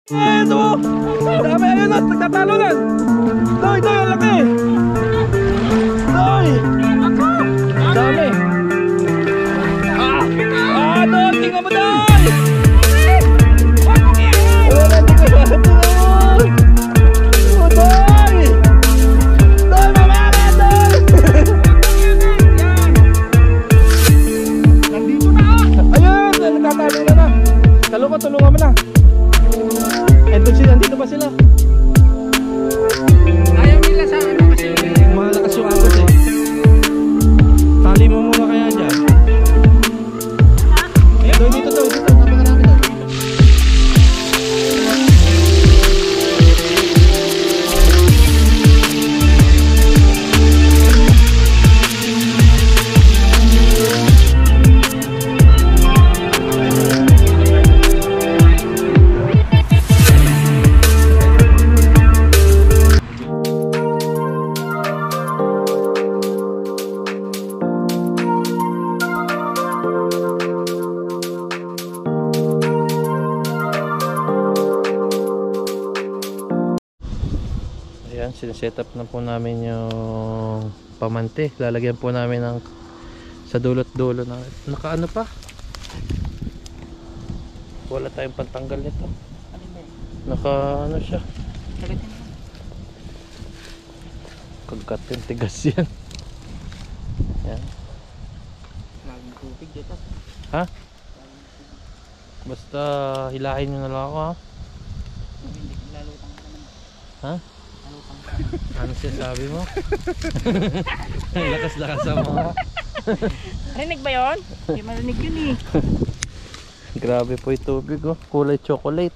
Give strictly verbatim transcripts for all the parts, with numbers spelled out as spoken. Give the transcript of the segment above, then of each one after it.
Ay, ito mo! Dami, ayun na, nagtatalo na! Doy, doy, ang laki! Doy! Dami! Ah! Ah, doy! Tingnan mo, doy! Wala, tingnan mo, doy! Oh, doy! Doy, mamaya, doy! Nandito na! Ayun, nagtatalo na na! Tulungan, tulungan mo na! Eto sila, dito ba sila? Ayaw nila sa ano kasi malakas yung agos eh. Tali mo muna kaya dyan. Dito, dito, dito, dito. Napakarami na. Ayan, sineset up na po namin yung pamante. Lalagyan po namin ng sa dulot dulo na naka ano pa. Wala tayong pantanggal nito. Naka ano siya. Kagat yung tigas yan. Ayan. Ha? Basta hilahin nyo na lang ako ha. Ha? Ano siya sabi mo? Lakas-lakas mo. Rinig ba yun? Hindi marinig yun eh. Grabe po yung tubig oh. Kulay chocolate.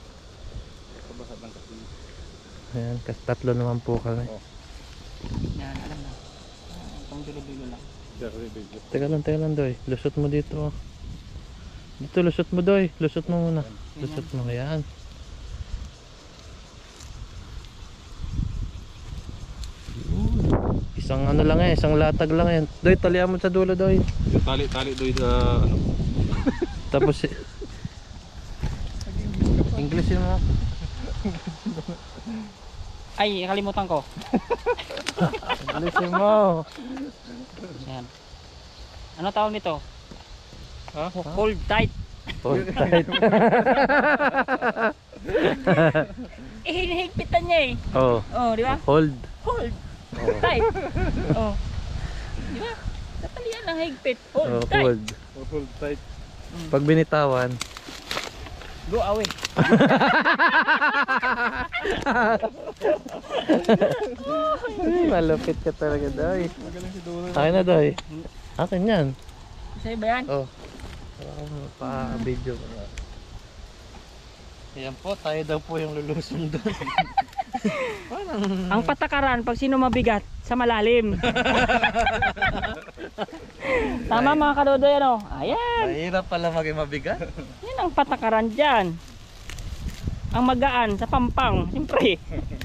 Ayan, kasi tatlo naman po kami. Yan, alam na. Itong bilo-bilo lang. Teka lang, teka lang Doy. Lusot mo dito oh. Dito, lusot mo Doy. Lusot mo muna. Lusot mo, ayan. Isang ano lang eh, isang latag lang yan. Doy, talihan mo sa dulo Doy. Tali, tali Doy sa ano. Tapos Englishin mo. Ay, nakalimutan ko. Englishin mo. Yan. Ano tawag nito? Ha? Hold tight. Hold tight. Eh, hinihigpitan niya eh. Oh. Oh, di ba? Hold. Hold Oh. tight. Oh. Di ba? Tatalian ng higpit. Hold Oh, tight. hold. Hold tight. Pag binitawan, Go away. malupit ka talaga Doy. Magaling si Doy. Akin na Doy. Akin yan. Sa'yo ba yan? Oh. Pa-video ko na. Ayan po, tayo daw po yung lulusong doon. Ang patakaran pag sino mabigat sa malalim. Tama mga kadodoy ano? Ayan. Mahirap pala maging mabigat. Yan ang patakaran dyan. Ang magaan sa pampang. Siyempre.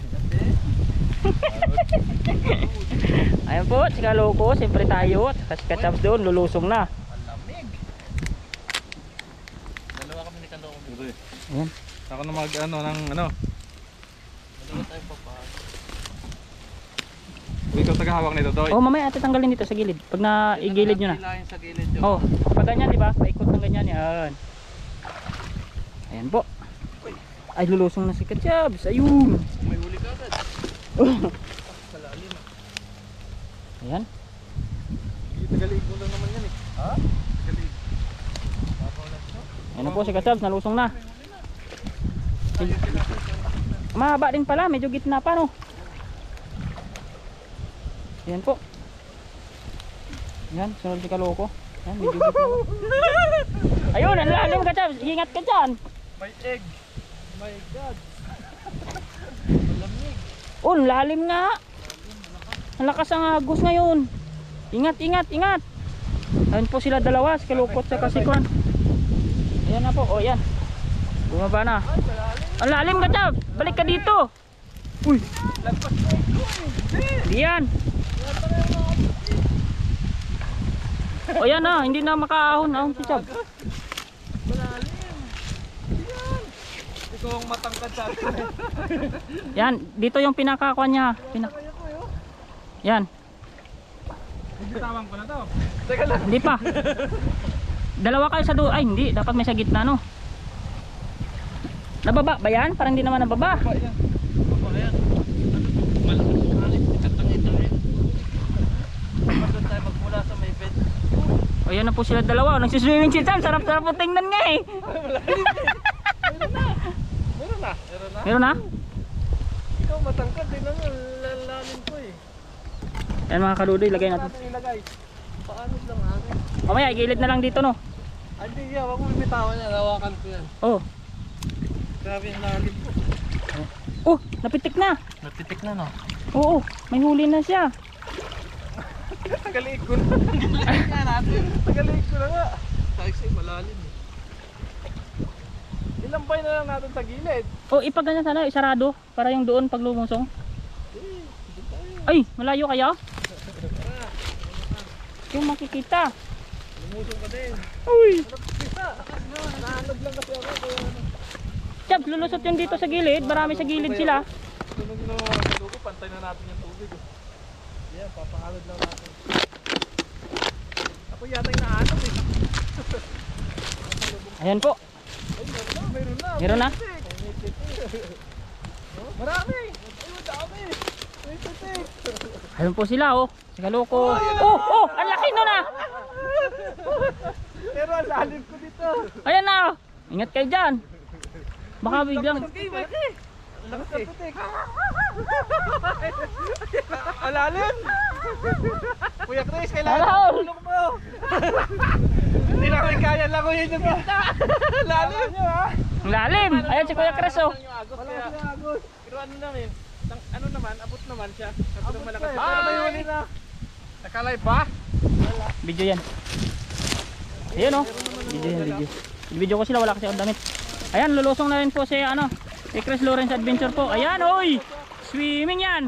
Ayan po, si Kaloko. Siyempre tayo. Kasi kachap doon, lulusong na. Ang lamig. Dalawa kami ni Kaloko. Ayan. Ako na mag ano ng ano. Dalawa tayo pa pa. Ikaw tagahawak nito Doy. Oh, mamaya ate tanggalin dito sa gilid. Pag na-igilid nyo na. Hilahin sa gilid yun. Oh, pag ganyan, di ba? Paikot ng ganyan. Yan. Ayan po. Ay, lulusong na si Kachabs. Ayun. May huli ka agad. Sa lalim. Ayan. Tagalig mo lang naman yan eh. Ha? Tagalig. Ayan na po si Kachabs. Nalusong na. Mahaba din pala. Medyo gitna pa no. Ayan po. Ayan. Sunod si Kaloko. Ayan. Medyo gitna. Ayun. Ang lalim Kachabs. Ingat ka dyan. May egg. My God. Oh, lalim nga. Ang lakas ang agos ngayon. Ingat, ingat, ingat. Ayun po sila dalawa, si Kalukot sa Kasikuan. Ayan na po, oh yan. Bumaba na. Ang lalim ka Chab. Balik ka dito. Uy. Diyan. O yan na, hindi na makaahon ahon si Chab. Ikaw ang matangkad sa akin. Yan, dito yung pinakakuha niya. Pinak Yan, Bitawan ko na to. Teka lang. hindi pa. Dalawa kayo sa dulo. Ay, hindi. Dapat may sa gitna, no? Nababa ba yan? Parang hindi naman nababa. Ayan. Ayan. Malaking alit. Katangin tayo. Doon tayo magmula sa may bed. O yan na po sila dalawa. Nagsiswimming si Sam. Sarap-sarap po tingnan nga eh. Meron na. Meron na. Meron na? Ikaw matangkad din ang lalalim ko eh. Yan mga kaludoy, lagay natin. Natin ilagay. Paano lang akin? Mamaya, gilid na lang dito, no? Hindi yan, wag mo bimitawan yan. Hawakan ko yan. Oh. Grabe yung lalim ko. Oh, napitik na. Natitik na, no? Oo, may huli na siya. Tagaliig ko na. Tagaliig natin. Tagaliig ko na nga. Kahit sa'yo malalim eh. Ilang bay na lang natin sa gilid. Oh, ipagganyan sana, isarado. Para yung doon pag lumusong. Ay, malayo kaya? Yung makikita. Lumusong ka din. Uy! Kita. Naanod lang kasi ako. Kaya ano. Chab, lulusot yung dito sa gilid. Marami sa gilid sila. Tunog na mga dugo. Pantay na natin yung tubig. Yan, papahalod lang natin. Ako yata yung naanod eh. Ayan po. Ay, meron na. Meron na. Meron na? Marami. Ay, madami. May titik. Ayun po sila, oh. Si Kaloko. Oh, oh! Ang laki nun ah! Pero ang lalim ko dito. Ayan na! Oh. Ingat kayo dyan. Baka biglang... Okay, Maki. Ang titik. Ang lalim. Kuya Chris, kailangan Hello. tulong mo. Hindi namin kaya lang ko yun yung pista. Lalim nyo ha. Ang lalim! Ayan si Kuya Chris, oh. Wala siya agos. Pero ano lang eh. Tang, ano naman, abot naman siya. Abot ng malakas. Pero may huli na. Nakalive ba? Video yan. Ayan, oh. Video yan, video. Video ko sila, wala kasi akong damit. Ayan, lulusong na rin po si, ano, si Chris Lawrence Adventure po. Ayan, oy! Swimming yan!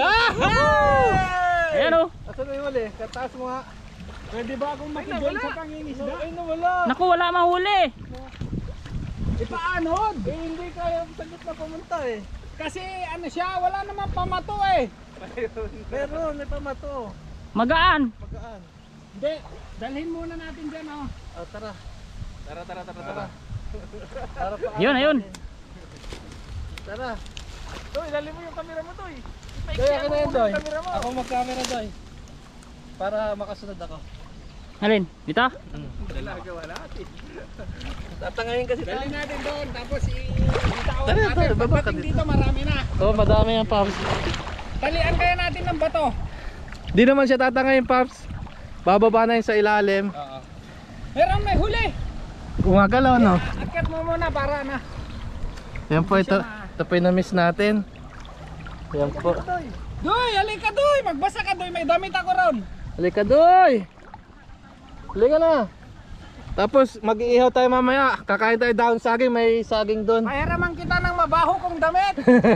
Ayan, oh. Asan na yung huli? Kataas mo ha. Pwede ba akong makigol sa pangingisda? Ay nawala. Naku, wala mahuli. E paano? Eh hindi kaya sagot na pumunta eh. Kasi ano siya, wala namang pamato eh. Meron, may pamato. Magaan. Magaan. Hindi, dalhin muna natin dyan oh. Oh, tara. Tara, tara, tara, tara. Tara pa. Ayun, ayun. Tara. Toy, dali mo yung camera mo, Toy. Toy, akin na yun, Toy. Ako mag-camera, Toy. Para makasunod ako. Alin? Dito? Ginagawa natin. Tatangayin kasi tayo. Dalhin natin doon, tapos i-bitawan Tara, natin. tara, baba ka Pagdating dito. dito marami na. Oh, madami yan, Pops. Talian kaya natin ng bato. Di naman siya tatangayin, Pops. Bababa na yun sa ilalim. Oo. Meron may huli. Gumagalaw, no? Akyat mo muna para na. Yan po, ito. Ito po yung na-miss natin. Yan po. Doy, halika Doy. Magbasa ka Doy. May damit ako ron. Halika, Doy! Halika na! Tapos mag-iihaw tayo mamaya. Kakain tayo daon saging, may saging doon. Pahiraman kita ng mabaho kong damit.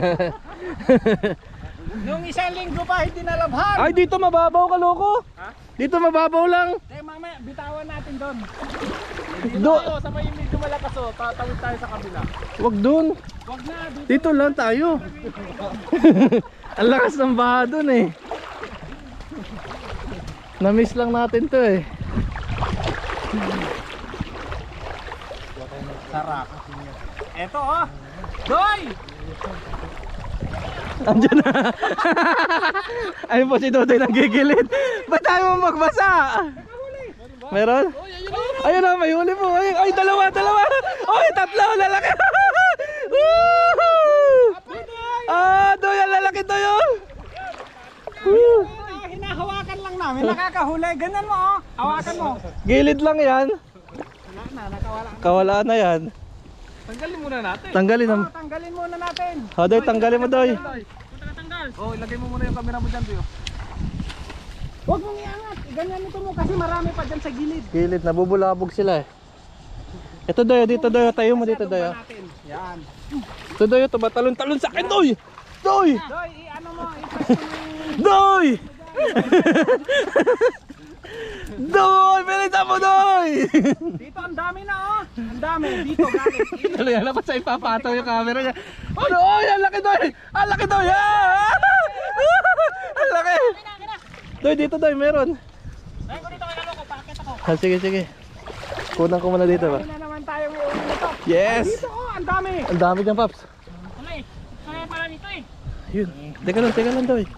Nung isang linggo pa hindi nalabhan. Ay, dito mababaw ka, loko! Dito mababaw lang! Eh mamaya, bitawan natin doon. Do Tayo, sa may medyo malakas oh. Tatawid tayo sa kabila. Wag doon! Wag na, dito. Dito lang tayo! Ang lakas ng baha doon eh. Na-miss lang natin to eh. Sarap. Eto oh. Doy! Andiyan na. Ayun po si Dodoy nagigilid. Ba't tayo mo magbasa? Meron? Ayun na, may huli po. Ay, ay dalawa, dalawa. Ay, tatlo, lalaki. Woo! Ah, Doy, ang lalaki to yun. Woo! Ah, hinahawakan lang namin, nakakahuli. Ganyan mo oh. Hawakan mo. Gilid lang yan. Wala na, nakawala. Kawala na yan. Tanggalin muna natin. Tanggalin Oh, ang... tanggalin muna natin. Oh, Doy, tanggalin mo, Doy. Punta ka tanggal. Oh, ilagay mo muna yung camera mo dyan, Tio. Huwag mong iangat. Ganyan ito mo kasi marami pa dyan sa gilid. Gilid, nabubulabog sila eh. Ito, Doy, dito, Doy. Tayo mo dito, Doy. Tumba natin. Yan. Ito, Doy, tumatalon-talon sa akin, Doy. Doy! Doy, i-ano mo, i-press mo yung... Doy! Doy! Bilisan mo, Doy! Dito ang dami na oh. Ang dami. Dito galing. Tuloy, alam ko sa ipapataw yung camera niya. Oh, Doy! Ang laki, Doy! Ang laki, Doy! Ah! Ang laki! Doy, dito, Doy, meron. Ay, ko dito kay Kaloko, paakit ako. Ah, sige, sige. Kunan ko muna dito ba? Dami na naman tayo ngayon nito. Yes! Dito oh, ang dami. Ang dami dyan, Paps. Ano eh? Kaya pala nito eh. Yun. Teka lang, teka lang, Doy.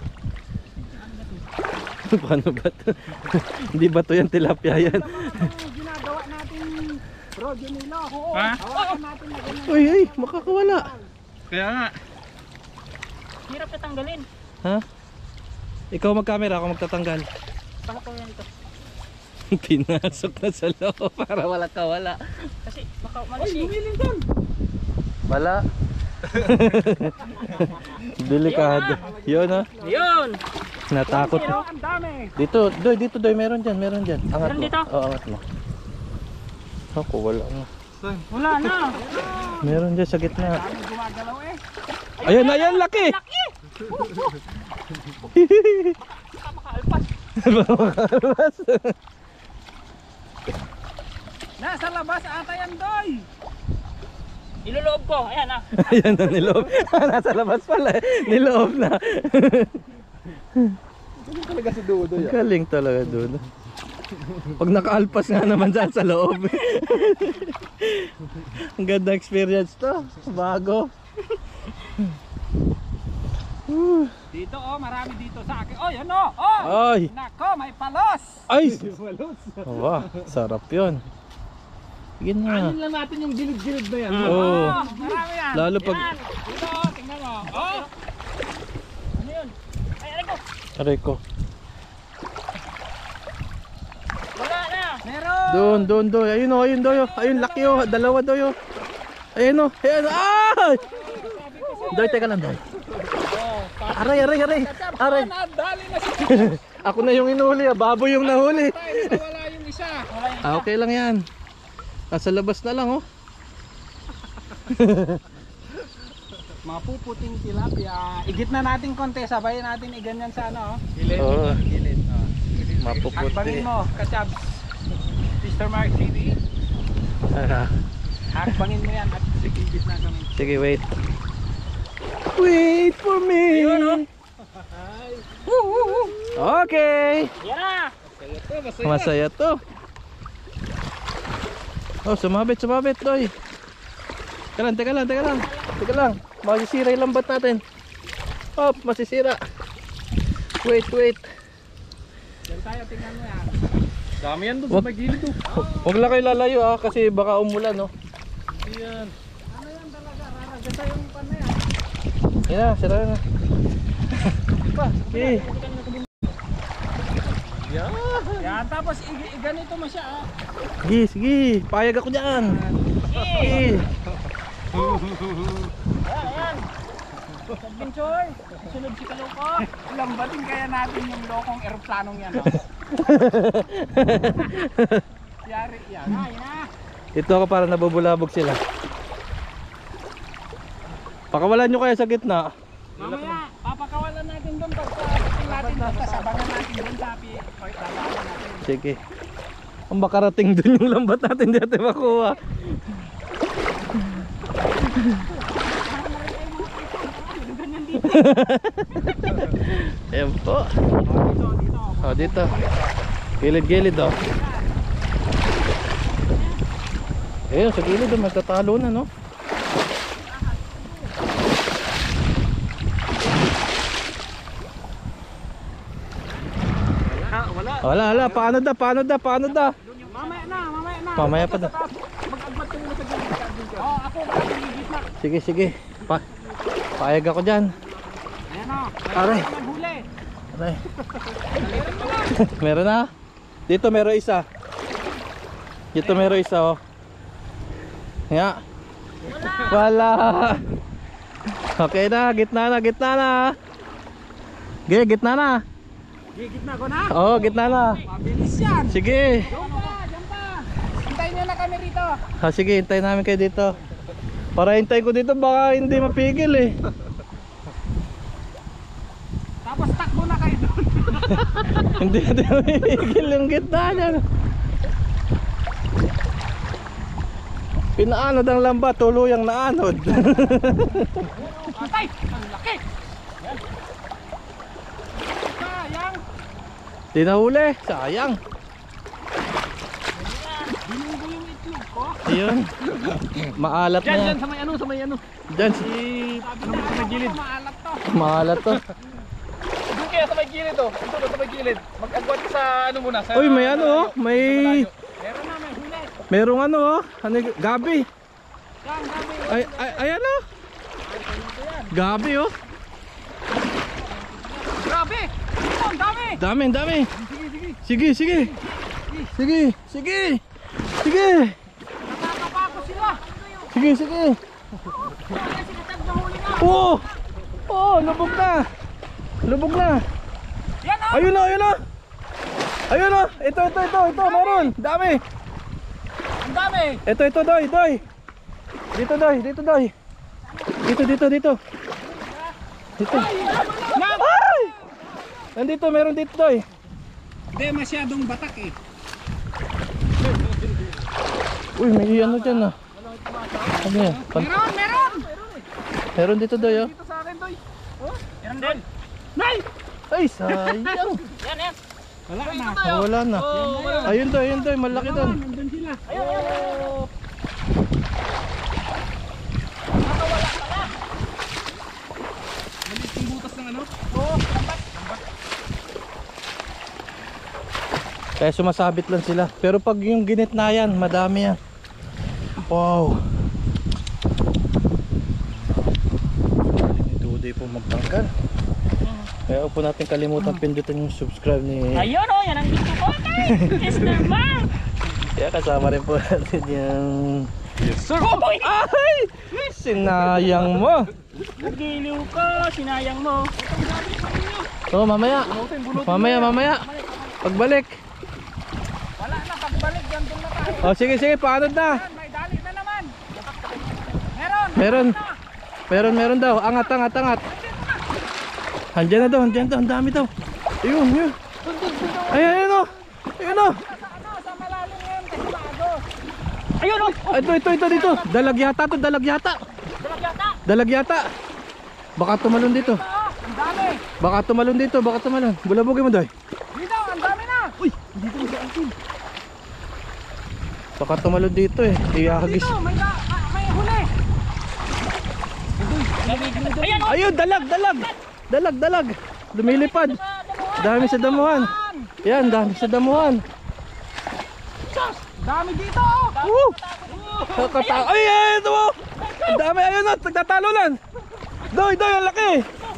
Paano ba to? Hindi ba to yan? Tilapia yan. Ang ginagawa natin Roger Nilo. Oo. Ha? Hawakan natin na ganyan. Uy, uy, makakawala. Kaya nga. Hirap na tanggalin. Ha? Ikaw mag-camera, ako magtatanggal. Pasok ko yan ito. Pinasok na sa loob para wala kawala. Kasi baka Oy, umalis eh. lumilin doon. Wala. Delikado. Yun ha. Yun! Natakot. Dito ang dami. Dito, Doy, dito, Doy, meron dyan, meron dyan. Angat Meron mo. dito? Oo, angat mo. Ako, wala na. Wala na. Meron dyan sa gitna. Dami gumagalaw eh. Ayan, ayan, laki! Laki! Baka makaalpas. Makakalmas. Nasa labas ata yan, Doy. Iluloob ko. Ayan ah. Ayan na, niloob. Nasa labas pala eh. Niloob na. Talaga si Dodo yan. Galing talaga doon. Pag nakaalpas nga naman dyan sa loob. Ang ganda experience to. Bago. Dito oh, marami dito sa akin. Oh, yan oh. Oh. Ay! Nako, may palos. Ay! Wow, sarap yun. Sige na. Anin lang natin yung gilid-gilid na yan. Oo. Oh, marami yan. Lalo pag... Yan. Dito oh, tingnan mo. Oh. Ano yun? Ay, aray ko. Aray ko. Wala na. Meron. Doon, doon, doon. Ayun o, ayun doon. Ayun, laki o. Dalawa doon. Ayun o. Ayun. Ay! Doy, teka lang, Doy. Aray, aray, aray. Aray. Nadali na siya. Ako na yung inuhuli. ah. Baboy yung nahuli. Tayo, wala yung isa. Ah, okay lang yan. Nasa labas na lang, oh. Mapuputing tilapia. Igit na natin konti, sabayin natin iganyan sa ano. Gilid. Oo. Gilid. Oh. Mapuputi. Hakbangin mo, Kachabs. mister Mark T V. Ah, Hakbangin mo yan at sigigit na kami. sige, wait. Wait for me. Okay. Yan na. Masaya to. Oh, sumabit, sumabit, Doy. Teka lang, teka lang, teka lang. Teka lang. Masisira yung lambat natin. Oh, masisira. Wait, wait. Yan tayo, tingnan mo yan. Dami yan doon Wag- sa may gilid oh. Huwag lang kayo lalayo ah, kasi baka umulan, no. Yan. Ano yan talaga? Raragasa yung pan na yan. Yan na, sira na. Pa, okay. Yan. Yan, tapos i- i- ganito mo siya. Ah. Sige, sige. Payag ako dyan. Sige. Ayan, ayan. Adventure. Sunod si Kaloko. Lambatin kaya natin yung lokong eroplanong yan. Oh. Yari yan. Ah, yan na. Ito ako para nabubulabog sila. Pakawalan nyo kaya sa gitna. Mamaya, papakawalan natin doon pagka pagkain natin basta sabangan natin doon sa api. Pagkabalan natin. Sige. Ang makarating dun yung lambat natin, di natin makuha. Ayan po. Dito, dito. O, dito. Gilid-gilid oh. Ayun, sa gilid oh, magtatalo na, no? Wala. Wala, wala. Paano da, paano da, paano da? Mamaya na, mamaya na. Mamaya pa daw. Mag-agbat ka muna sa gilid. Oo, ako mag-agbat na. Sige, sige. Pa Payag ako dyan. Ayan o. Aray. Naghuli. Aray. Meron na? Dito meron isa. Dito meron isa oh. Ya. Wala. Okay na, gitna na, gitna na. Sige, gitna na. Gigit na ko na. Oo, gitna na. Mabilis yan. Sige. Diyan pa, diyan pa. Hintayin nyo na kami rito. Ha, sige, hintayin namin kayo dito. Para hintayin ko dito, baka hindi mapigil eh. Tapos takbo na kayo. doon. Hindi natin mamimigil yung gitna niyan. Pinaanod ang lamba, tuluyang naanod. Atay! Ang laki! Yan. Sayang! Di nahuli, sayang. Binunggo yung itlog ko. Ayun. Maalat na Diyan, yan. diyan, sa may ano, sa may ano. Diyan, Si, Sabi ano na sa may gilid. maalat to. maalat to. Doon kaya sa may gilid oh. Ito doon sa may gilid. Mag-agwat ka sa ano muna. Sa, Uy, may ano oh, may... Meron na, may huli. Merong ano oh, ano, y- gabi. Yan, dami. Ay, ay, ayan oh. Gabi oh. Grabe! Ito, ang dami! Dami, ang dami. Sige, sige. Sige, sige. Sige. Nakakapa ko sila. Sige, sige. Kaya sinatag na huli na. Oo. Oo, lubog na. Lubog na. Yan oh! Ayun na, ayun na. Ayun na. Ito, ito, ito, ito. Meron. Dami. Ang dami! Ito, ito, doy, doy. Dito, doy, dito, doy. Dito, dito, dito. Dito. Ay! Nandito, meron dito, doy. Hindi masyadong batak eh. Uy, may ano dyan ah. Ano yan? Pan- Meron, meron! meron dito, doy oh. Dito sa akin, Toy. Meron din. Nay! Ay, sayang. Yan, yan. Wala na. Oh, wala na. Ayun, doy, ayun, doy. Malaki doon. Nandun sila. Ayun, ayun, ayun. Maliit yung butas ng ano? Kaya sumasabit lang sila. Pero pag yung ginitnayan, madami yan. Wow. Tuloy po magtanggal. Kaya huwag po natin kalimutan pindutin yung subscribe ni... Ayun oh, yan ang gusto ko kay mister Mark. Kaya kasama rin po natin yung... Yes, sir. Uy! Ay! Sinayang mo! Nagiliw ko, sinayang mo. So mamaya. Mamaya, mamaya. Pagbalik. Wala na, pagbalik dyan doon na tayo. O sige, sige, paanod na. Yan, may dali na naman. Meron. Meron. Meron, meron daw. Angat, angat, angat. Andiyan na daw, andiyan daw. Ang dami daw. Ayun, yun. Ay, ayun o. Ayun o. Sa ano, sa malalim ngayon kasi maagos. Ayun oh. Ay, ito, ito, ito, dito. Dalag yata to, dalag yata. Dalag yata. Dalag yata. Baka tumalon dito. Ah, ang dami. Baka tumalon dito, baka tumalon. Bulabugin mo, Doy. Dito, ang dami na. Uy, Baka tumalon dito eh. Iyahagis. dito, may, da, ah, may huli. Ayan oh. Ayun, dalag, dalag. Dalag, dalag. Lumilipad. Dami sa damuhan. Yan, dami sa damuhan. Dami dito. oh. Woo! Kakata- ay, ay, ito mo! Ang dami, ayun na, nagtatalunan! Doy, doy, ang laki!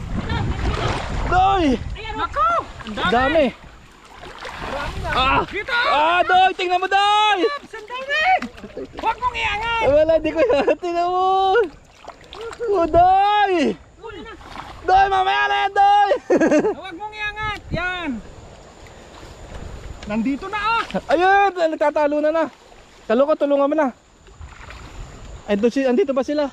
Doy! Nako, Ang dami! Ah! dito. Ah, doy! Tingnan mo, doy! Sandali. Huwag mong iangat. Ay, wala, di ko yan. Tingnan mo! Oh, doy! Doy, mamaya na yan, doy! Huwag mong iangat. Yan. Nandito na ah. Ayun, nagtatalunan na. Kaloko, tulungan mo na. Ay, doon si, andito ba sila?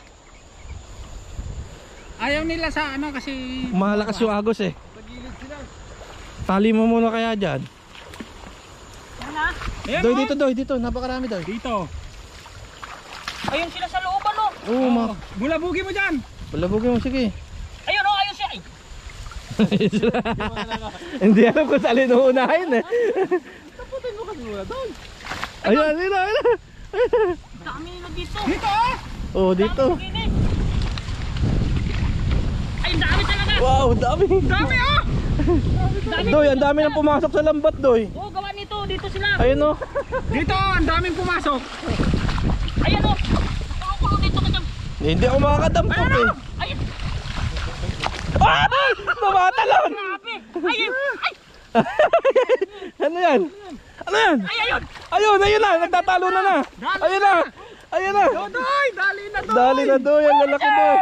Ayaw nila sa ano kasi Malakas yung agos eh. Tali mo muna kaya dyan. Yan ah. Ayan, Doy, oh. dito, doy, dito. Napakarami, doy. Dito. Ayun sila sa looban oh. Oo, ma. Bulabugi mo dyan. Palabugin mo, sige. Ayun oh, ayun siya. Ay. Hindi alam kung saan inuunahin eh. Taputin mo kasi muna, Toy. Ayun, ayun, ayun. Dami nila dito. Dito ah. Oh, dito. Ginis. Ay, ang dami talaga. Wow, dami. Dami ah. Dami. Doy, ang dami nang pumasok sa lambat, doy. Oh, gawa nito. Dito sila. Ayun oh. Dito ah, ang daming pumasok. Ayan oh. Nakukulong dito ka dyan. Hindi ako makakadampot eh. Ayun. Ah! Tumatalon! Grabe. Ayun. Ay. Ano yan? Ano yan? Ay, ayun. Ayun, ayun na. Nagtatalo na na. Ayun na. Ayun na. Dodoy, dali na doy. Dali na doy. Ang lalaki doy.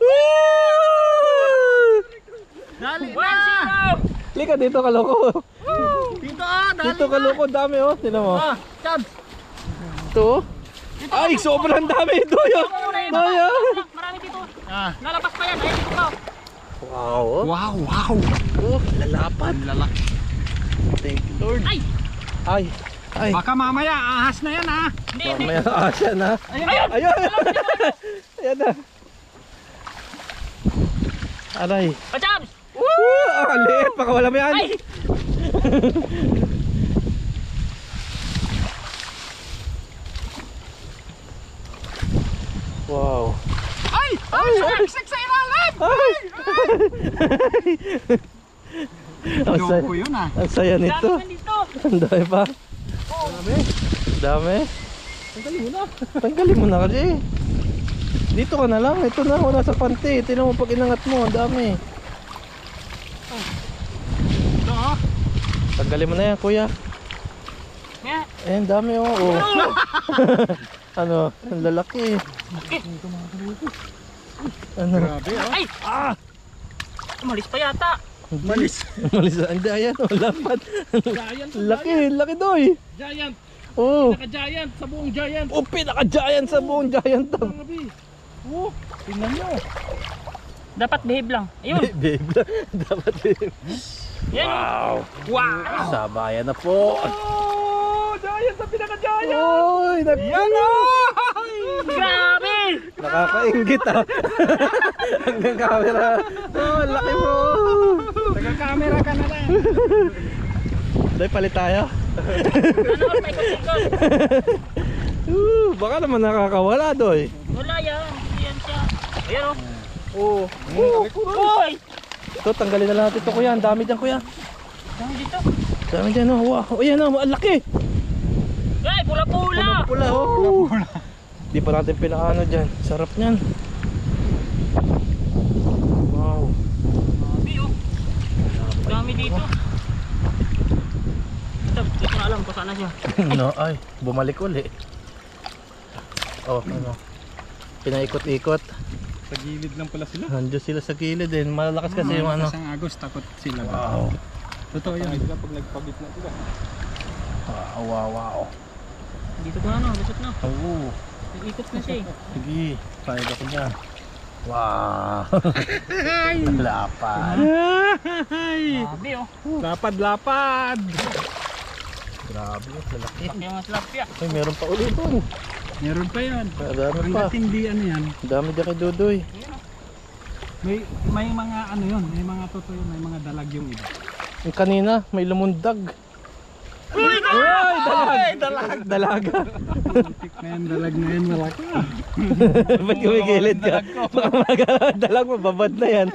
Woo! Dali One na. zero. Lika dito, kaloko. Dito ah, dali Dito, kaloko. Dami oh. Tignan mo. Ah, Chad. Ito oh. Ay, sobrang dami. Doy oh. Doy oh. Marami dito. Ah. Lalabas pa yan. Ayun dito ka. Wow. Oh. Wow, wow. Oh, lalapad. Lalaki. Thank you, Lord. Ay! Ay. Ay. Baka mamaya ahas na yan ha. Hindi, hindi. Mamaya asya na. Ayun! Ayun. Ayan na. Aray. Pachams! Woo! Ang liit. Baka wala mo yan. Ay! Wow. Ay! Ay! Sumiksik sa ilalim! Ay! Ang saya, Loko yun ah. ang saya nito. Dami man dito! Ang dami pa. Dami. Dami. Tanggalin mo na. Tanggalin mo na kasi. Dito ka na lang. Ito na. Wala sa panty. Tingnan mo pag inangat mo. Ang dami. Ito oh. Tanggalin mo na yan, kuya. Nga. Eh, ang dami oh. Oh. Ano? Ang lalaki. Ano? Grabe oh. Ay! Ah! Umalis pa yata. Malis. Malis. Hindi, ayan. Oh, lapad. Giant. Laki. Laki doy. Giant. Oh. Naka-giant sa buong giant. Oh, pinaka-giant sa buong giant to. Grabe. Oh, tingnan nyo. Dapat behave lang. Ayun. Babe, dapat babe. Yan. Wow. Wow! Sabayan na po. Oh, giant sa pinaka-giant. Oy, nag Yan oh! Grabe! nakakaingit ah. Hanggang camera. Oh, laki mo. Taga-camera ka na lang. Dahil palit tayo. Ano all may ikot-ikot? Uh, baka naman nakakawala doy. Wala yan. Hindi yan siya. Ayan o. Oh. Uy! Ito, tanggalin na lang natin ito, kuya. Ang dami dyan, kuya. Dami dito. Ang dami dyan, oh. Wow. Oh, yan, oh. Ang laki. Ay, pula-pula! Pula, oh. Di pa natin pinaano dyan. Sarap niyan. Wow. Grabe oh. Dami dito. Ito, hindi ko na alam kung saan na siya. No, ay, bumalik uli. Oh, ano. Pinaikot-ikot. Sa gilid lang pala sila. Nandiyo sila sa gilid din. Malalakas kasi yung ano. Isang Agos takot sila. Wow. Totoo yun. Pag nagpagitna sila. Wow, wow, wow. Dito ko na no, lusot na. Oo. Nag-ikot na siya eh. Sige, pahit ako dyan. Wow. Lapad. Grabe oh. Lapad, lapad. Grabe, lalaki. Laki ang slapya. Ay, meron pa ulit doon. Meron pa yan. Marami Ang pa. hindi ano yan. Dami dyan kay Dudoy. May may mga ano yun. May mga totoo yun. May mga dalag yung iba. Yung kanina, may lumundag. Uy, dalag! Dalag! Dalaga. Tik na yan, dalag na yan. Malaki. Ba't kumigilid ka? Baka mag- dalag mo, babad na yan.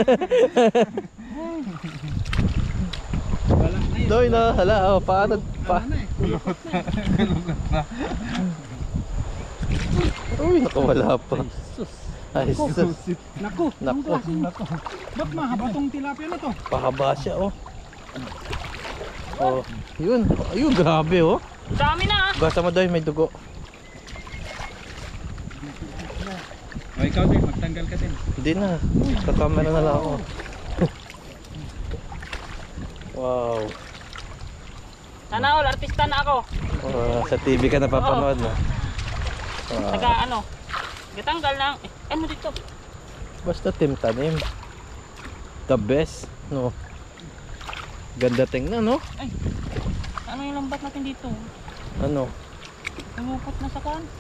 Wala na yun. Doy na, hala, oh, paano? Pa Wala na eh. Uy, nakawala pa. Ay, sus. Naku. Naku. Naku. Ba't mahaba tong tilapia na to? Pahaba siya, oh. Oh, yun. Ayun, grabe, oh. Dami na ah. Gasa mo, Doy, may dugo. O ikaw din, magtanggal ka din. Hindi na. Sa camera na lang ako. Wow. Sana all, artista na ako. Oh, sa T V ka napapanood, no? Wow. Taga ano. Gatanggal ng, eh, ano dito? Basta Team Tanim. The best, no? Ganda tingnan, no? Ay, ano yung lambat natin dito? Ano? Tumukot na sa kan.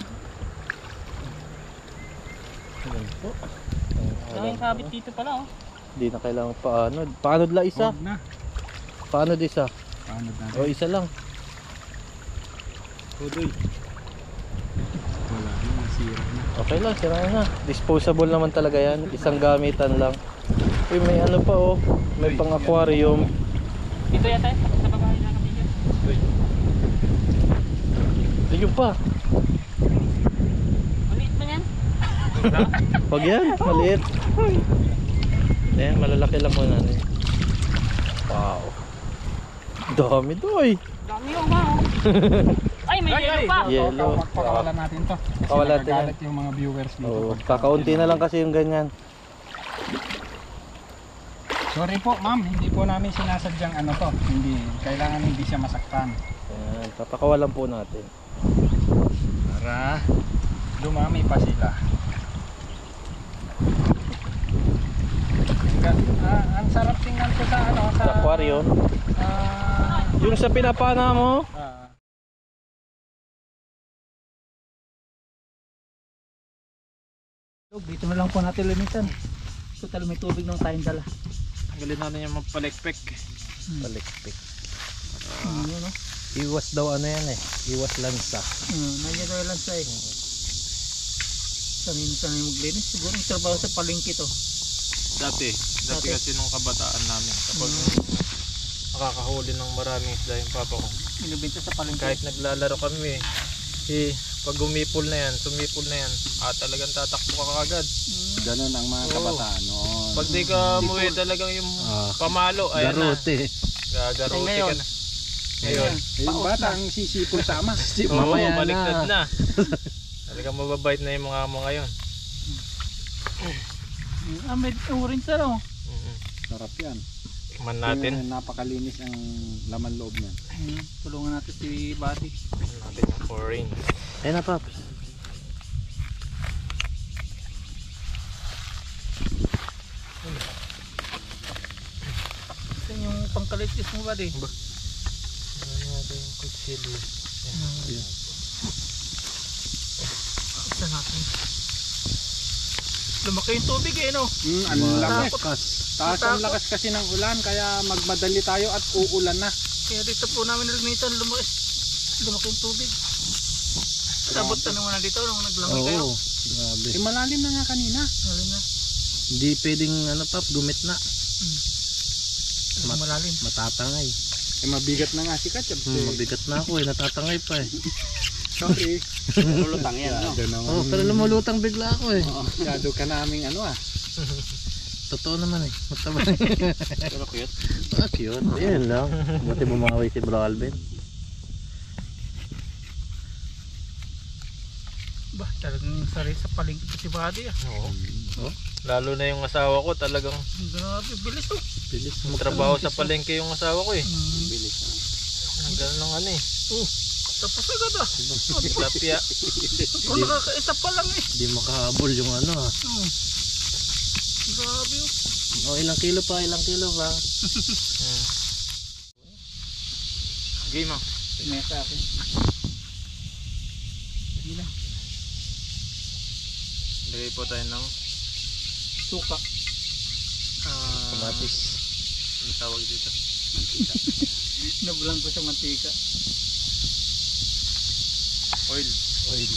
Yan po. Dahil sabit dito pala oh. Hindi na kailangan paanod. Paanod la isa. Huwag na. Paanod isa. Paano natin? O isa lang. Tudoy. Wala na, nasira na. Okay lang, sira na. Disposable naman talaga yan. Isang gamitan lang. Uy, may ano pa, oh. May pang aquarium. Dito yata sa, sa babae na kami dyan. Ayun pa. Maliit mo yan? Wag yan, maliit. Ayan, malalaki lang muna. Wow. Dami doy. Dami yung ba oh. Ay, may yellow pa. Yellow. Pakawalan natin to. Kasi Pakawalan natin nagagalit yung mga viewers dito. Oh, pagka- kakaunti na lang kasi yung ganyan. Sorry po ma'am, hindi po namin sinasadyang ano to. Hindi, kailangan hindi siya masaktan. Ayan, papakawalan po natin. Para dumami pa sila. Ah, ang sarap tingnan ko sa ano, sa Sa aquarium. Ah, Yung sa pinapana mo. ah. Dito na lang po natin limitan. Total may tubig nung tayong dala. Tanggalin natin yung magpalikpik. Hmm. Palikpik. Hmm, yun, no? Iwas daw ano yan eh. Iwas lansa. Hmm, nandiyan na lang sa eh. Sanay sanay maglinis. Siguro yung trabaho sa palengke to. Dati, dati Dati. kasi nung kabataan namin. Kapag makakahuli ng maraming isda yung papa ko. Binibenta sa palengke. Kahit naglalaro kami, eh, pag umipol na yan, sumipol na yan, ah, talagang tatakbo ka kagad. Hmm. Ganun ang mga Oo. kabataan noon. Pag di ka umuwi talagang yung Ah. pamalo, ayan na. Garote. Gagarote Eh, ngayon? ka na. Ngayon, Eh, yung bata ang sisipol sama. oo, Mamaya baliktad na. na. Talagang mababait na yung mga amo ngayon. Ah, may orange na no? Mhm. Sarap yan. Tikman natin. Yung napakalinis ang laman loob niyan. Hmm, tulungan natin si Buddy. Tikman natin yung orange. Ayun na Paps. Ito yung pangkalitis mo Buddy. Tikman natin yung kutsilyo. Isa natin. Lumaki yung tubig eh no? Hmm, ang lakas. Malakas. Taas ang lakas kasi ng ulan kaya magmadali tayo at uulan na. Kaya dito po namin nalinitan lumaki, lumaki yung tubig. Sabot na naman na dito nung naglamig kayo. Oo. Grabe. Eh malalim na nga kanina. Malalim na. Hindi pwedeng ano Paps, gumit na. Mat- malalim. Matatangay. Eh mabigat na nga si Katchab. Hmm, mabigat na ako eh. Natatangay pa eh. Sorry. Lulutang yan no? Masyado naman. Oh, pero lumulutang bigla ako eh. Oo, masyado ka naming ano ah. Totoo naman eh. Mataba. Pero cute. Ah, cute. Yan lang. Buti bumawi si Bro Alvin. Ba, talagang sari sa palengke ko si Buddy ah. Oo. Oh, Lalo na yung asawa ko, talagang Grabe, bilis oh. bilis. trabaho sa palengke yung asawa ko eh. Hmm. Bilis na. Ganun lang ano eh. Tapos agad ah. Tilapia. Kung nakakaisa pa lang eh. Hindi makahabol yung ano ah. Hmm. Grabe oh. Oh, ilang kilo pa, ilang kilo pa. Mm. Game mo. Tingnan sa akin. Sige lang. Lagay po tayo ng Suka. ah, Kamatis. ang tawag dito. Nabulang ko sa mantika. Oil. Oil.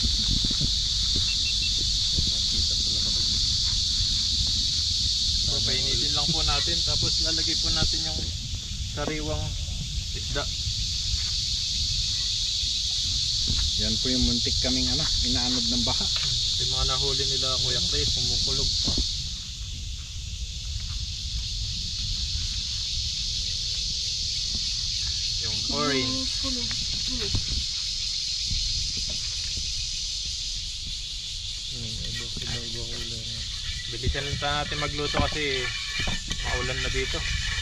So, painitin lang po natin tapos lalagay po natin yung sariwang isda. Yan po yung muntik kaming ano, inaanod ng baha. Yung mga nahuli nila Kuya Chris, kumukulog pa. Yung orange. Bilisan lang natin magluto kasi maulan na dito.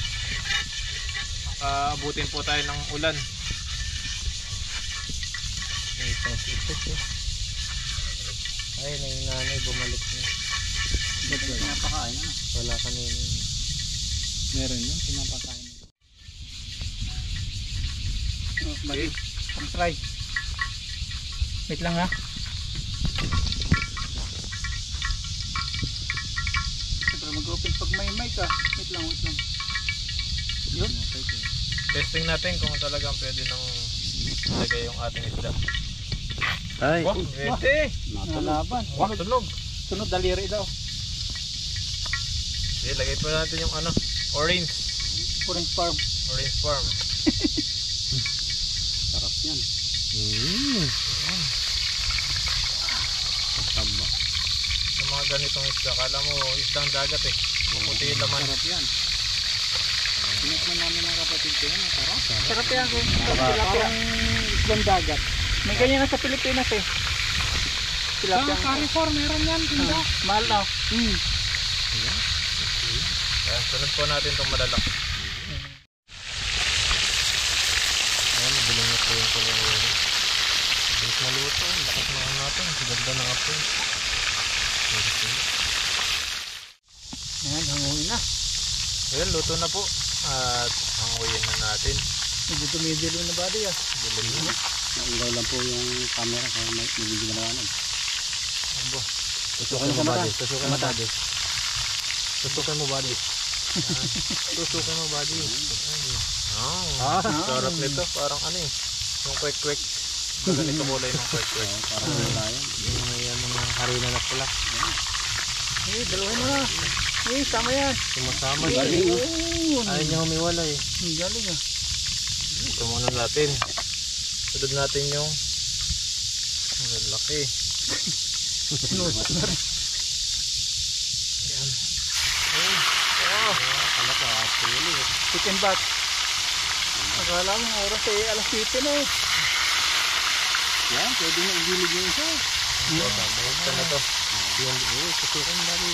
Ah, abutin po tayo ng ulan. May isang sipit eh. Ay, na yung nanay bumalik na. Napakain na. Wala kanina yun. Meron yun, pinapakain. Oh, Buddy. Pang try. Wait lang ha. Siyempre mag-open pag may mic ah. Wait lang, wait lang. Yun. Testing natin kung talagang pwede nang lagay yung ating isda. Ay, Wah, pwede! Nalaban. Wah, tunog! Sunod daliri daw. Okay, lagay po natin yung ano, orange. Orange farm. Orange farm. Sarap yan. mm. Taba. Yung mga ganitong isda, kala mo isdang dagat eh. Puputi yung laman. Sarap yan. Pinakman namin ng kapatid ko yan, sarap. Sarap yan. Parang islang dagat. May ganyan na sa Pilipinas eh. Sa Tilapia. Carrefour meron yan, tinda. Mahal na. Hmm. Ayan, sunod po natin itong malalaki. Ayan, bilang na po yung kulong. Bilis maluto, lakas na nga natin. Ganda ng apoy. Ayan, hanguin na. Ayan, luto na po. At hanguyin na natin. Medyo tumidilo na body ah. Dilim na. Naulaw lang po yung camera kaya may hindi ginawanan. Abo. Tusukin mo body. Tusukin mo body. Tusukin mo body. Tusukin mo body. Ah, sarap nito. Parang ano eh. Yung kwek-kwek. Ganito kulay ng kwek-kwek. Parang wala yan. Yung may ano ng harina na pula. Eh, dalawa mo na. Eh, sama yan. Sumasama. Galing, oh. Ayaw niya humiwalay. Ang galing ah. Ito muna natin. Sunod natin yung ang laki. Ayan. Oh, ala ka, pili. Chicken back. Akala mo oras eh, alas siyete na eh. Yan, pwede na igilid yung isa. Ito na to. Yung oh, susukan dali.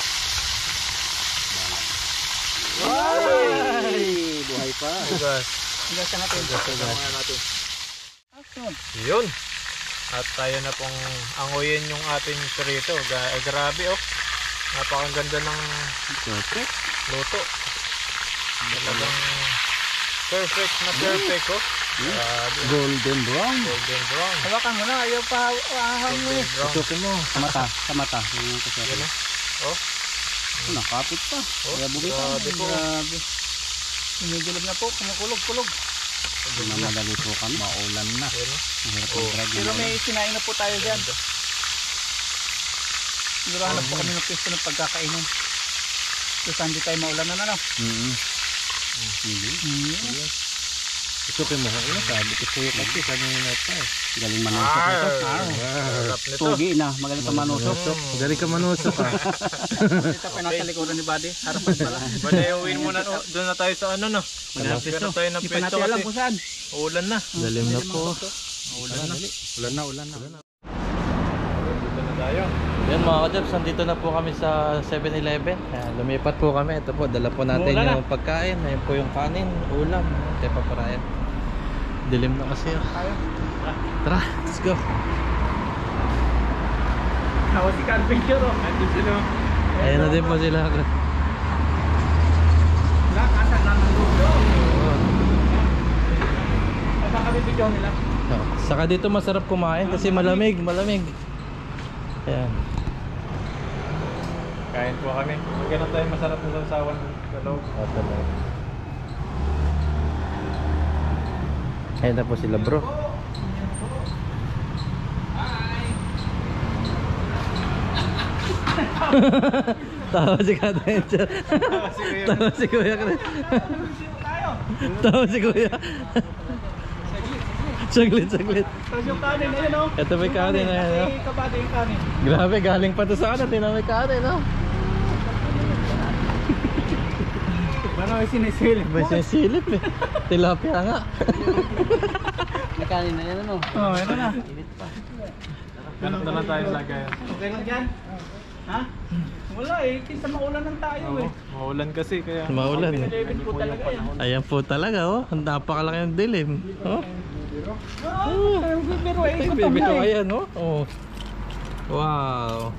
Ay! Buhay pa. Ugas. Hanggang sa natin. Ugas natin. Action. Yun. At tayo na pong anguyin yung ating prito. Ga- eh, grabe oh. Napakaganda ng Perfect. luto. Talagang perfect na perfect oh. Grabe. Golden brown. Golden brown. Hawakan mo na, ayaw pa ahang mo Golden eh. brown. Tusukin mo. Sa mata. Sa mata. Yung kasi. Yan eh. Oh. Oh, nakapit pa. Oh. Kaya bukit pa. Grabe po. Grabe. Sinigilib na po, kumukulog-kulog. Mamadali po kami. Maulan na. Yan eh. Mahirap Oh. yung drag Pero na may sinain na po tayo dyan. Siguro hanap po kami ng pwesto ng pagkakainan. Kasi hindi tayo maulan na na. Mm-hmm. Hindi. Hmm. Tusukin mo. Ano sabi ko sa'yo kasi kanina na ito eh. Galing manusok Ah, ito. sarap nito. Tugi na. Magaling ka manusok. Galing ka manusok ah. Dito pa nasa likodan ni Buddy. Harapan pala. Bale, uwiin muna. oh, Doon na tayo sa ano no. Maghanapin na tayo ng Hindi pa pwesto natin alam kasi kung saan. ulan na. Dalim na po. Ulan na. Ulan na, ulan na. Dito na tayo. Yan mga kajaps, nandito na po kami sa seven eleven. Lumipat po kami. Ito po, dala po natin Ulan na. yung pagkain. Ayun po yung kanin, ulam. Kaya paparayan. Dilim na kasi. oh. Tara, let's go. Hawa si Calvin Jor. Nandun sila. Ayan na din po sila. Lakasan lang ng lulo. Oh. Ay baka bibigyan nila. Oh. Saka dito masarap kumain kasi malamig, malamig. Ayan. Kain po kami. Magkano tayo masarap na sausawan sa loob. Oh, sa loob. Ayan na po sila bro. Tawa si Kate. Tawa si Kuya. Tawa si Kuya. Saglit, saglit. Tapos yung kanin, ayun o. Ito may kanin na yan. oh. May kabady yung kanin. Grabe, galing pa to sa ano. Tinan may kanin, no? Ano yung sinisilip May sinisilip eh. Tilapia nga. May kanin na yan ano? Oo, meron na. Ganap na lang tayo sa gaya. Okay lang dyan? Ha? Wala eh, kinsa maulan ng tayo eh. Maulan kasi kaya. Maulan eh. eleven po talaga yan. Ayan po talaga oh. Napakalaki ng dilim. Oh. Oo, pero eh, Ay, ikot baby na ko eh. ayan oh. Oh. Wow.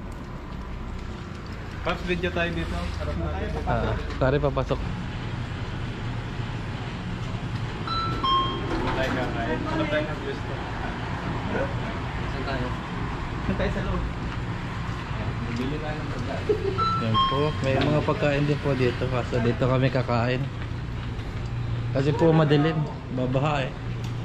Paps video tayo dito. Harap natin. Ah, pare papasok. Tayo kakain. Ano tayo ng gusto? Saan tayo? Saan tayo sa loob? Bili tayo ng pagkain. Yan po. May mga pagkain din po dito. Kaso dito kami kakain. Kasi po madilim. Babaha eh.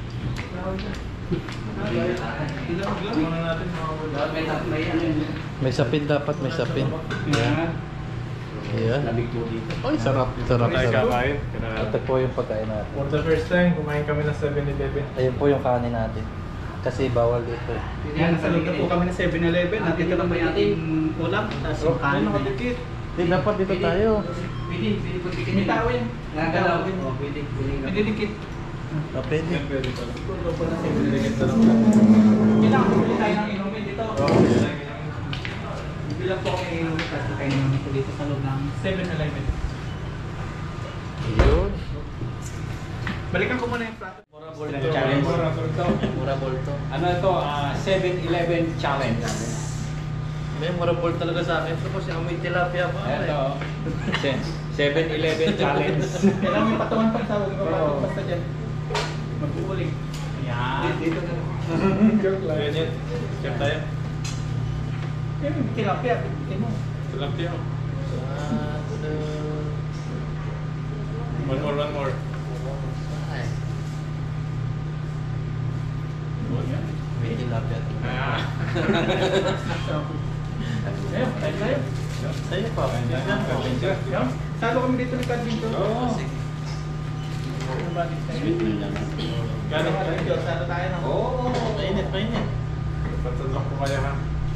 May sapin dapat, may sapin. Yan. Ayan. Labig po dito. Ay, sarap, sarap, Tayo sarap. kakain. Ito po yung pagkain natin. For the first time, kumain kami ng seven eleven. Ayun po yung kanin natin. Kasi bawal dito eh. Yan, nasa loob na po kami ng seven eleven. Nandito lang po yung ating ulam. Tapos yung kanin. nakadikit. Di, dapat dito tayo. Pwede, pwede po dikit. May tao yan. Nagalaw. Oh, pwede. Pwede dikit. Ah, pwede. Pwede pala. Kailangan bumili tayo ng inumin dito. Bilang po kami inumin. Tapos tayo naman po dito sa loob ng seven eleven. Yun. Balikan ko muna yung plato. Challenge. Mura bolto. Ano ito? seven eleven challenge. May mura bolto talaga sa akin. Tapos yung amoy tilapia pa. Ito. seven eleven challenge. Kailangan may patungan pa sa huwag Oo. basta dyan. Magpuuling. Yan. Dito na lang. Joke lang. Ganyan. Chef tayo. Eh, may tilapia. Tingin mo. Tilapia. One more, one more. May tilapia. Ah. Ayun, tayo tayo. Sa'yo pa. Adventure. Ayun, salo kami dito ni Cadminto. Oo. Sige. Galing tayo. Salo tayo na. Oo. Mainit, mainit. Pagtatok ko kayo ha.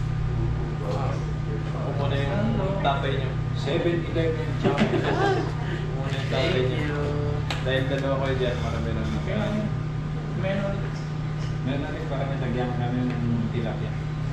Ako muna yung tatay nyo. seven eleven challenge. Muna yung tatay Thank nyo. you. Dahil dalawa kayo dyan, marami lang na. Meron. Meron natin parang nagyang namin ng tilapia.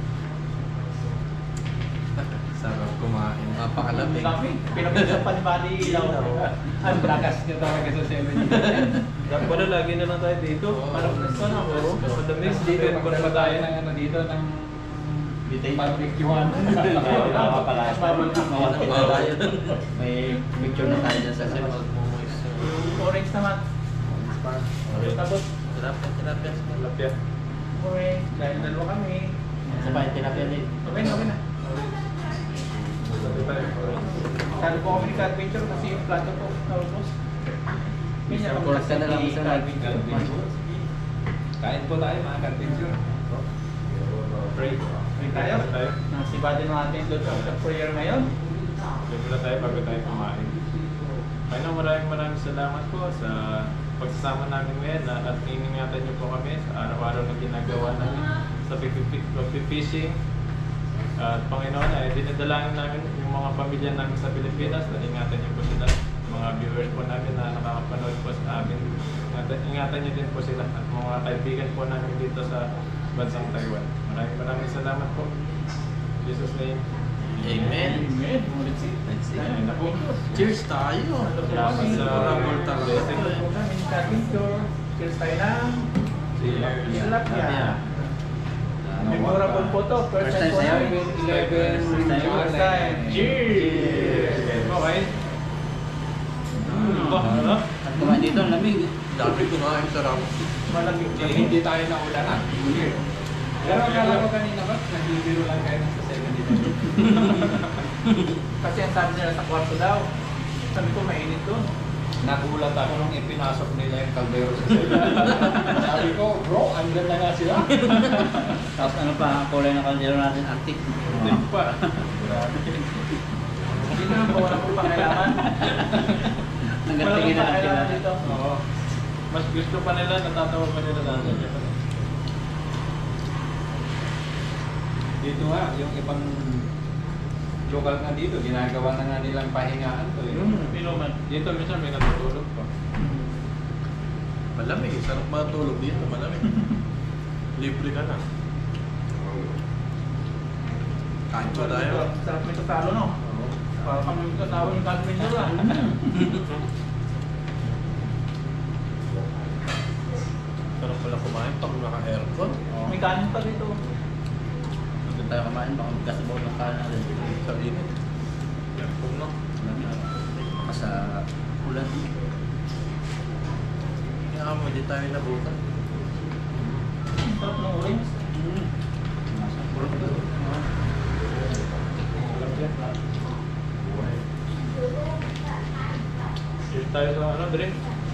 Sarap kumain. Napakalamig. Lami. Pinapisa pa ni Bali ilaw. Ang lakas niya talaga sa seven eleven. Dapat pala lagi na lang tayo dito. Parang presko na ako. Madamig dito. Kung na tayo ng ano dito ng barbecue-an. Nakapalaya. Mawala kita tayo. May picture na tayo dyan sa kasi mag-moist. Orange naman. Tapos, Tilapia, tilapia. tilapia. orange. Dahil dalawa kami. Sa pa yung tilapia din. Okay na, okay na. Sabi tayo. Sabi po kami ni Cadminto kasi yung plato ko naubos. Mister Course ka na lang sa Cadminto. Kain po tayo mga ka-adventure. Pray. Pray tayo. tayo. Nasiba din natin doon sa prayer ngayon. Pray muna tayo bago tayo kumain. Kaya maraming maraming salamat po sa pagsasama namin ngayon na at iningatan niyo po kami sa araw-araw na ginagawa namin sa pagpipishing. At Panginoon ay dinadalangin namin yung mga pamilya namin sa Pilipinas na ingatan niyo po sila. Mga viewers po namin na nakakapanood po sa amin. Ingatan, ingatan niyo din po sila at mga kaibigan po namin dito sa bansang Taiwan. Maraming maraming salamat po. In Jesus' name. Amen. Amen. Let's see. Let's see. Ayun na po. Cheers tayo. Salamat sa blessing. Ito kami ni Cadminto. Cheers tayo na. Cheers. Tilapia. Memorable po to. First First time time po sa'yo? namin. eleven. First time. Cheers! Okay. Mm. Ano? At kumain dito, ang lamig. Dami kumain, sarap. Malamig. Hindi tayo naulanan. Pero akala ko kanina ba, nagbibiro lang kayo sa seven eleven. Kasi ang sabi nila sa kwarto daw. Sabi ko mainit doon. Nagulat ako nung ipinasok nila yung kaldero sa seven. Sabi ko, bro, andyan na nga sila. Tapos ano pa, ang kulay ng kaldero natin, antique. Hindi pa. Grabe. Hindi naman po wala po pangailangan. Nanggatingin na lang sila. pangailangan dito. Oo. Mas gusto pa nila, natatawa pa nila natin. Dito nga, yung ibang lokal nga dito, ginagawa na nga nilang pahingaan to eh. Hmm, pinuman. Dito minsan may natutulog pa. Malamig, sarap matulog dito, malamig. Libre ka na. Kancho tayo. Sarap nito talo, no? Oo. Para kami katawa ng Cadminto lang. Sarap pala kumain pag naka-aircon. May kanin pa dito. Doon tayo kumain, baka magkasabaw ng kanin natin. Sa init. Aircon, no? Baka sa ulan. Kaya mo, di tayo nabukan. Sarap ng orange. Nasa puro ko. Cheers tayo sa ano, drink.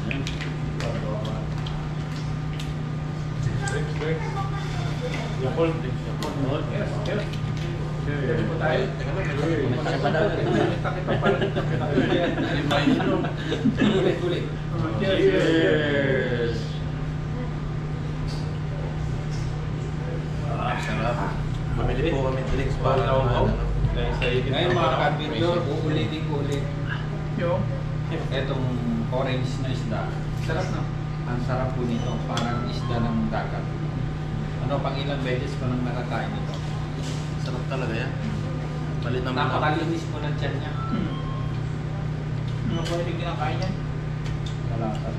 Drink, drink. Yakult. Yakult. Yes, yes. Pwede po tayo. Teka lang, may sakit pa daw. Kita-kita pala. Lima yun. Ulit, ulit. Cheers! Ah, sarap. Bumili po kami drinks para Wow, wow. naman. Dahil sa higit Ngayon na mga parang ka-adventure, uulitin ko ulit Yung. itong orange na isda. Sarap na. Ang sarap po nito, parang isda ng dagat. Ano, pang ilang beses ko nang nakakain ito. Sarap talaga yan. Palit naman ako. Napakalinis po ng tiyan niya. Hmm. Ano po yung kinakain yan? Malakas.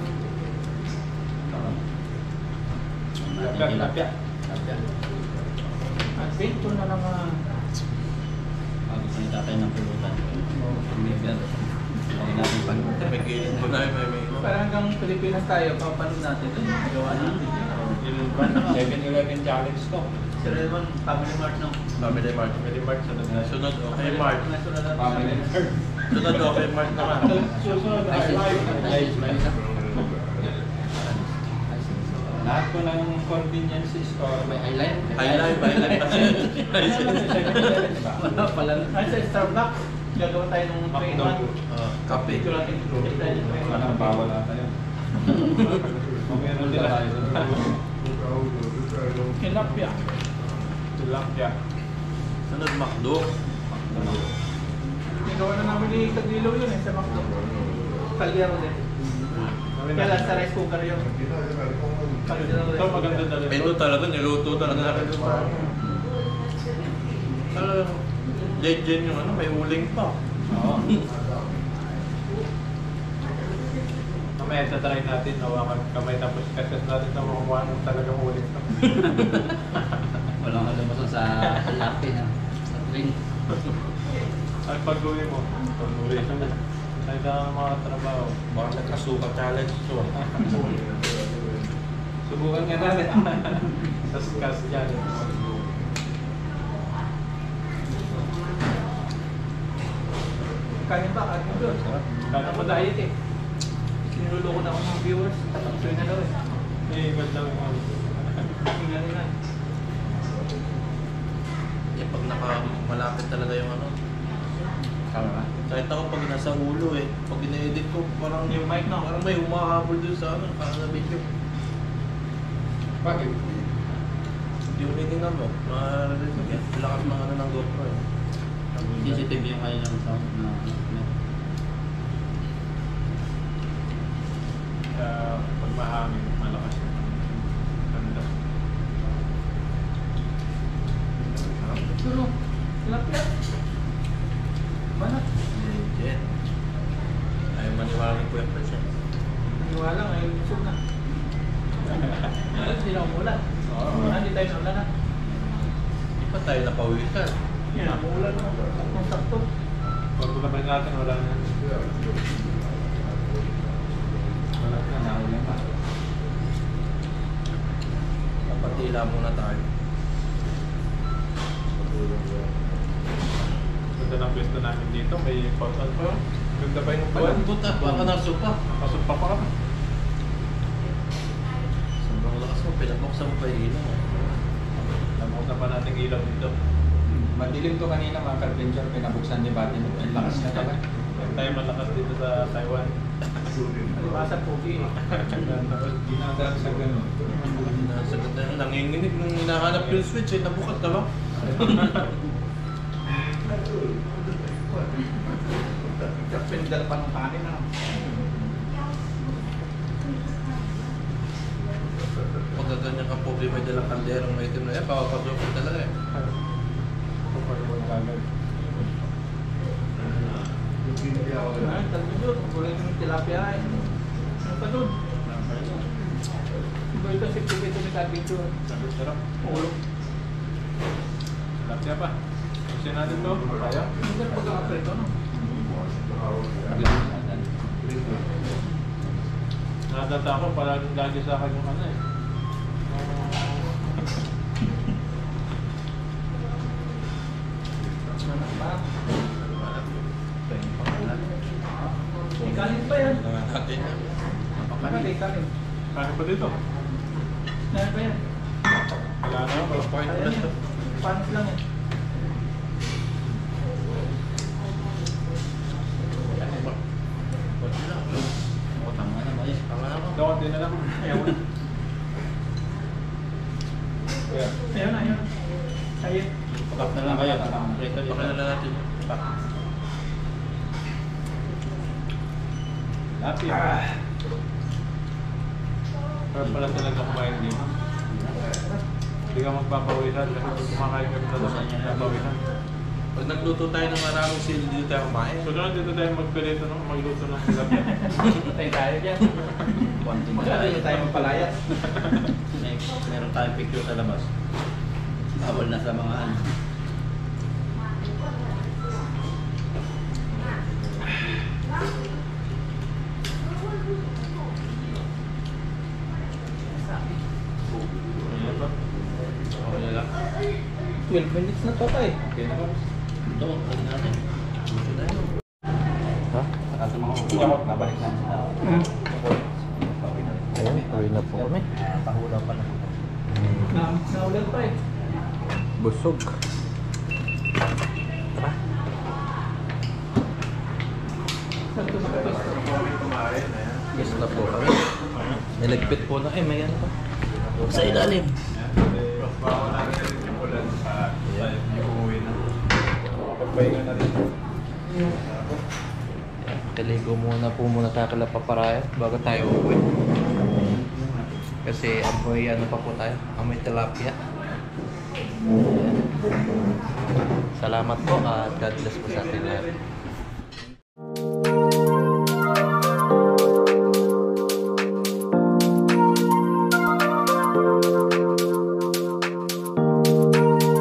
Lapya, lapya. Lapya. Bento na lang ah. Ah, gusto ni tatay ng pulutan. Pagbibigan. Okay natin pag... May gilid mo na may may Parang hanggang Pilipinas tayo, papanood natin. Gawa natin. seven eleven challenge to. Si Raymond, Family Mart no? Family Mart. Family Mart sunod na. Sunod okay Mart. Nasunod na Family Mart. Sunod okay Mart naman. Susunod Ay, ay live. live, live. Lahat po ng convenience store may highlight. Highlight, highlight kasi. Wala pala. Ay, sa Starbucks, gagawa tayo ng train one. Ah, kape. Picture natin. Picture tayo ng train one. Parang bawal ata yan. Meron nila. Tilapia. Tilapia. Sunod McDo. Nagawa na namin ni Taglilaw yun eh, sa Macdo. Kalyero din. Kaya lang sa rice cooker yun. Kalyero Ito maganda na rin. Ito talaga, niluto talaga natin. Talaga, legend yung ano, may uling pa. Oo. Mamaya tatry natin, hawakan kamay tapos katas natin na makuha ng talagang ulit. Walang kalabasan sa laki na. Sa train. At pag-uwi mo, pag-uwi mo, tayo na ang mga trabaho. Baka nagkasuka challenge to. Subukan nga natin. Sa skas dyan. Kanin ba? Kanin doon. Kaya Ako diet eh. Sinuloko na ako ng viewers. Tapos na daw eh. Eh, ba't lang yung Tingnan nila. Eh, pag nakamalapit talaga yung ano. Tama. Kahit ako pag nasa ulo eh, pag ina-edit ko, parang Yung mic na. parang may humahabol dun sa ano, parang sa video. Bakit? Hindi ko nitingnan mo. Nakarinig mo yan. Lakas ng ano ng GoPro eh. Sensitive yung kanilang sound na... uh, pag mahangin, malakas yung ganda. Pero, tilapia. Banat. Legend. Ayaw maniwala ni Kuya Pres eh. Maniwala ngayon gusto na. Hindi na umulan. Oo. Hindi tayo na ulan na. Di pa tayo napawisan. Yan, umulan na. Saktong sakto. Pag tulabay natin, wala na. Wala na, nahuli pa. Napatila muna tayo. Ganda ng pwesto namin dito, may pausan pa. Ganda pa yung buwan. Palambot ah, baka nasupa. Nakasumpa pa ka. Sobrang lakas mo, pinabuksan mo pa yung ilaw. Namuta pa natin ilaw dito. Madilim to kanina mga carpenter, pinabuksan ni Bati. Ang lakas na talaga. Kaya tayo malakas dito sa Taiwan. Alibasa pogi eh. Ginagawa sa ganun. Nasa ganda yung nanginginig nung hinahanap yung switch eh, nabukat na ba? Pindal pa ng kanin na. Pag ganyan ka po, may dalang kanderang may itim na yan, papapasok talaga eh. Ay, talaga doon. Kulay yung tilapia ay. Ano pa doon? Iba ito, sipto ito ni Kapito. Sarap. Ulo. Lapya pa. Kasi natin to. Kaya. Ano ba pagkakaprito no? Nakatata ako, parang lagi sa akin yung ano eh. Ano pa? May kanin pa yan. Naman natin yan. Ano may kanin? Kaya pa dito. Ano pa yan? Wala na ako. Point Ayan ulit yan. to. Panis lang yan. Konti lang. O, tama na ba? Tama na ako. Ito, konti na lang. Ayaw na. Kaya. Ayaw na, ayaw na. Ayaw. Pakap na lang kayo. Parang prito dito. Pakailan na natin yun. Lapya. Pero pala talaga kumain dito. Hindi ka magpapawisan kasi kung kumakain kami sa labas, magpapawisan. Pag nagluto tayo ng maraming sili, dito tayo kumain. So doon dito tayo magpilito ng magluto ng tilapia. Tayo tayo dyan. Konting Magkano tayo magpalayas? Next, meron tayong picture sa labas. Tama Bawal na sa mga ano. Ano ba? Okay lang. twelve minutes na to tayo. Okay na ba? Ito, ano natin. Gusto tayo. Ha? Kasi mga kumot, nabalik na sila. Mm. Ayun, uwi na po kami. Pahulaw pa na. Na, naulan pa eh. Busog. Tara. Kumain, ayan. Yes na po kami. May nagpit po na eh, may ano pa. Sa ilalim. Bawal na rin yung ulan sa yung uuwi na. Pagpahinga na rin. Kaligo muna po muna tayo kala paparayan bago tayo uwi. Kasi amoy ano pa po tayo, amoy tilapia. Ayan. Salamat po at God bless po sa ating lahat.